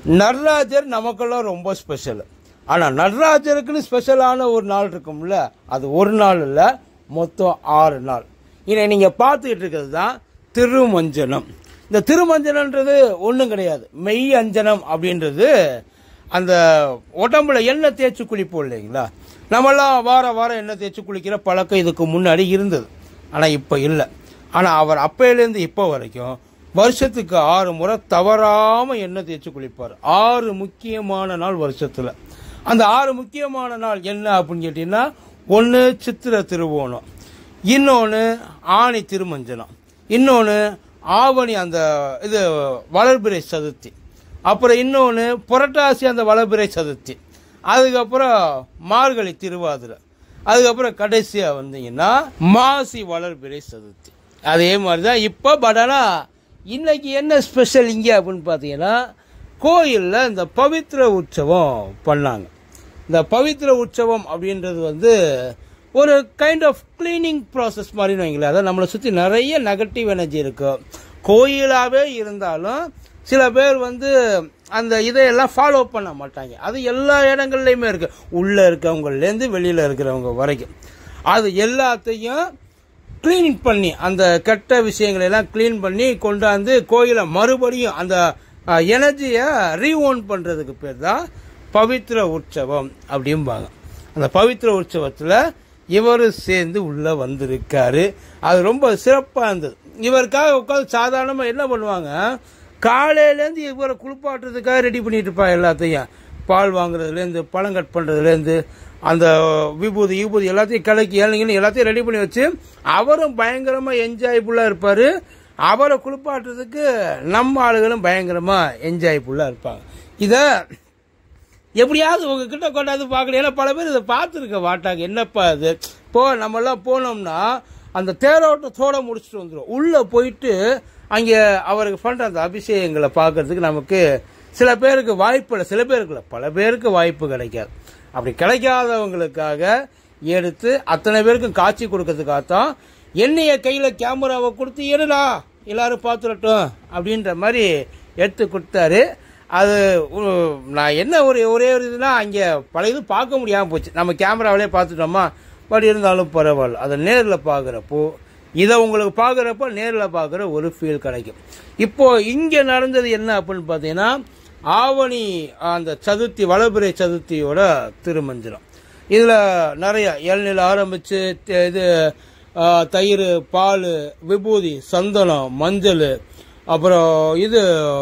நடராஜர் நமக்கெல்லாம் ரொம்ப ஸ்பெஷல். ஆனால் நடராஜருக்குன்னு ஸ்பெஷலான ஒரு நாள் இருக்கும்ல, அது ஒரு நாள் இல்லை, மொத்தம் 6 நாள். இதை நீங்கள் பார்த்துக்கிட்டு இருக்கிறது தான் திருமஞ்சனம். இந்த திருமஞ்சனன்றது ஒன்றும் கிடையாது, மெய் அஞ்சனம் அப்படின்றது அந்த உடம்புல எண்ணெய் தேய்ச்சி குளிப்போம் இல்லைங்களா. நம்மெல்லாம் வாரம் எண்ணெய் தேய்ச்சி குளிக்கிற பழக்கம் இதுக்கு முன்னாடி இருந்தது, ஆனால் இப்போ இல்லை. ஆனால் அவர் அப்பையிலேருந்து இப்போ வரைக்கும் வருஷத்துக்கு 6 முறை தவறாமல் எண்ணெய் தேய்ச்சி குளிப்பார். 6 முக்கியமான நாள் வருஷத்தில். அந்த 6 முக்கியமான நாள் என்ன அப்படின்னு கேட்டீங்கன்னா, ஒன்று சித்திரை திருவோணம், இன்னொன்று ஆணி திருமஞ்சனம், இன்னொன்று ஆவணி அந்த இது வளர்பிறை சதுர்த்தி, அப்புறம் இன்னொன்று புரட்டாசி அந்த வளர்பிறை சதுர்த்தி, அதுக்கப்புறம் மார்கழி திருவாதிரை, அதுக்கப்புறம் கடைசியாக வந்தீங்கன்னா மாசி வளர்பிறை சதுர்த்தி. அதே மாதிரி தான் இப்போ. பட் ஆனால் இன்னைக்கு என்ன ஸ்பெஷல் இங்கே அப்படின்னு பார்த்தீங்கன்னா, கோயிலில் இந்த பவித்ர உற்சவம் பண்ணாங்க. இந்த பவித்ர உற்சவம் அப்படின்றது ஒரு கைண்ட் ஆஃப் கிளீனிங் ப்ராசஸ் மாதிரி வைங்களேன். அதாவது நம்மளை சுற்றி நிறைய நெகட்டிவ் எனர்ஜி இருக்கு. கோயிலாகவே இருந்தாலும் சில பேர் அந்த இதையெல்லாம் ஃபாலோ பண்ண மாட்டாங்க. அது எல்லா இடங்கள்லையுமே இருக்கு, உள்ளே இருக்கவங்கலேருந்து வெளியில் இருக்கிறவங்க வரைக்கும். அது எல்லாத்தையும் கிளீன் பண்ணி, அந்த கெட்ட விஷயங்களை எல்லாம் கிளீன் பண்ணி கொண்டாந்து கோயிலை மறுபடியும் அந்த எனர்ஜியை ரீஓன் பண்ணுறதுக்கு பேர் தான் பவித்ர உற்சவம் அப்படிம்பாங்க. அந்த பவித்ர உற்சவத்தில் இவர் சேர்ந்து உள்ளே வந்திருக்காரு. அது ரொம்ப சிறப்பாக இருந்தது. இவருக்காக உட்காந்து சாதாரணமாக என்ன பண்ணுவாங்க, காலையிலேருந்து இவரை குளிப்பாட்டுறதுக்காக ரெடி பண்ணிட்டு இருப்பா. எல்லாத்தையும் பால் வாங்குறதுலேருந்து பழம் கட் பண்ணுறதுலேருந்து அந்த விபூதி எல்லாத்தையும் கலக்கி ஏழைங்கன்னு எல்லாத்தையும் ரெடி பண்ணி வச்சு அவரும் பயங்கரமாக என்ஜாய்ஃபுல்லாக இருப்பார். அவரை குளிப்பாட்டுறதுக்கு நம்ம ஆளுகளும் பயங்கரமாக என்ஜாய்ஃபுல்லாக இருப்பாங்க. இதை எப்படியாவது உங்ககிட்ட கொண்டாந்து பார்க்கணும். ஏன்னா பல பேர் இதை பார்த்துருக்க மாட்டாங்க. என்னப்பா இது, நம்மெல்லாம் போனோம்னா அந்த தேரோட்டத்தோடு முடிச்சுட்டு வந்துடும். உள்ளே போயிட்டு அங்கே அவருக்கு பண்ணுற அந்த அபிஷேகங்களை பார்க்கறதுக்கு நமக்கு சில பேருக்கு வாய்ப்பு இல்லை, சில பேருக்கு இல்லை, பல பேருக்கு வாய்ப்பு கிடைக்காது. அப்படி கிடைக்காதவங்களுக்காக எடுத்து அத்தனை பேருக்கும் காட்சி கொடுக்கறதுக்காகத்தான் என்னைய கையில் கேமராவை கொடுத்து எடுடா எல்லாரும் பார்த்துடட்டும் அப்படின்ற மாதிரி எடுத்து கொடுத்தாரு. அது நான் என்ன ஒரே ஒரு இதுனா, அங்கே பல இது பார்க்க முடியாமல் போச்சு. நம்ம கேமராவிலே பார்த்துட்டோமா, பட் இருந்தாலும் பரவாயில்ல. அதை நேரில் பார்க்குறப்போ, இதை உங்களுக்கு பார்க்குறப்போ நேரில் பார்க்குற ஒரு ஃபீல் கிடைக்கும். இப்போது இங்கே நடந்தது என்ன அப்படின்னு பார்த்தீங்கன்னா, ஆவணி அந்த சதுர்த்தி வளர்பிறை சதுர்த்தியோட திருமஞ்சனம். இதில் நிறைய இளநீர் ஆரம்பித்து இது தயிர், பால், விபூதி, சந்தனம், மஞ்சள், அப்புறம் இது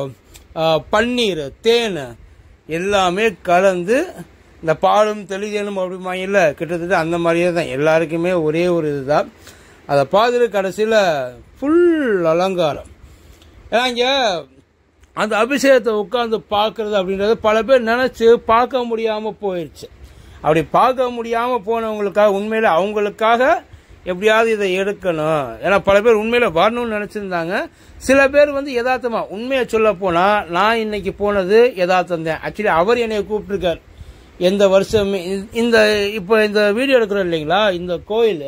பன்னீர், தேன் எல்லாமே கலந்து இந்த பாலும் தெளிதேனும் அப்படிமா இல்லை, கிட்டத்தட்ட அந்த மாதிரியே தான் எல்லாருக்குமே ஒரே ஒரு இதுதான். அதை பார்த்துட்டு கடைசியில் ஃபுல் அலங்காரம். ஏன்னா இங்கே அந்த அபிஷேகத்தை உட்காந்து பார்க்கறது அப்படின்றது பல பேர் நினச்சி பார்க்க முடியாமல் போயிடுச்சு. அப்படி பார்க்க முடியாமல் போனவங்களுக்காக உண்மையில அவங்களுக்காக எப்படியாவது இதை எடுக்கணும். ஏன்னா பல பேர் உண்மையில வரணும்னு நினைச்சிருந்தாங்க. சில பேர் யதார்த்தமாக உண்மையை சொல்ல போனால், நான் இன்னைக்கு போனது யதார்த்தம் தான். ஆக்சுவலி அவர் என்னை கூப்பிட்டுருக்கார். எந்த வருஷமே இப்போ இந்த வீடியோ எடுக்கிறோம் இல்லைங்களா, இந்த கோயில்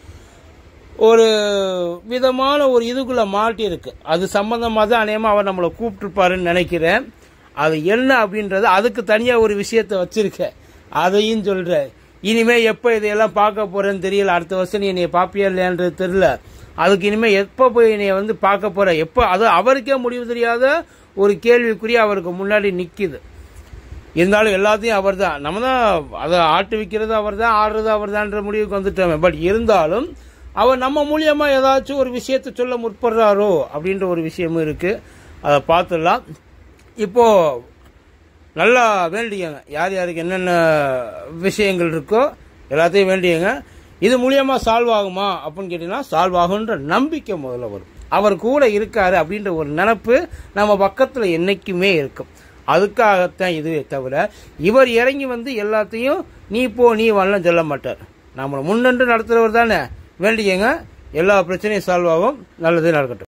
ஒரு விதமான ஒரு இதுக்குள்ள மாட்டி இருக்கு. அது சம்பந்தமாக தான் அநேகமாக அவர் நம்மளை கூப்பிட்டுருப்பாருன்னு நினைக்கிறேன். அது என்ன அப்படின்றது அதுக்கு தனியாக ஒரு விஷயத்தை வச்சிருக்கேன், அதையும் சொல்கிறேன். இனிமேல் எப்போ இதையெல்லாம் பார்க்க போகிறேன்னு தெரியல. அடுத்த வருஷம் நீ என்னை பார்ப்பியா இல்லையான்றது தெரியல. அதுக்கு இனிமேல் எப்போ போய் என்னைய பார்க்க போகிற, எப்போ, அது அவருக்கே முடிவு தெரியாத ஒரு கேள்விக்குரிய அவருக்கு முன்னாடி நிற்கிது. இருந்தாலும் எல்லாத்தையும் அவர் தான், நம்ம தான் அதை ஆட்டு விற்கிறது அவர் தான், ஆடுறது அவர் தான்ற முடிவுக்கு வந்துட்டோமே. பட் இருந்தாலும் அவர் நம்ம மூலியமாக ஏதாச்சும் ஒரு விஷயத்தை சொல்ல முற்படுறாரோ அப்படின்ற ஒரு விஷயமும் இருக்குது. அதை பார்த்துடலாம். இப்போது நல்லா வேண்டியங்க, யார் யாருக்கு என்னென்ன விஷயங்கள் இருக்கோ எல்லாத்தையும் வேண்டியங்க. இது மூலியமாக சால்வ் ஆகுமா அப்படின்னு கேட்டிங்கன்னா, சால்வ் ஆகுன்ற நம்பிக்கை முதல்ல வரும். அவர் கூட இருக்காரு அப்படின்ற ஒரு நினப்பு நம்ம பக்கத்தில் என்றைக்குமே இருக்கும். அதுக்காகத்தான் இதுவே தவிர இவர் இறங்கி எல்லாத்தையும் நீ போ நீ வரலாம் சொல்ல மாட்டார். நம்மளை முன்னென்று நடத்துகிறவர் தானே. வேண்டியங்க, எல்லா பிரச்சனையும் சால்வ் ஆகும். நல்லதே நடக்கட்டும்.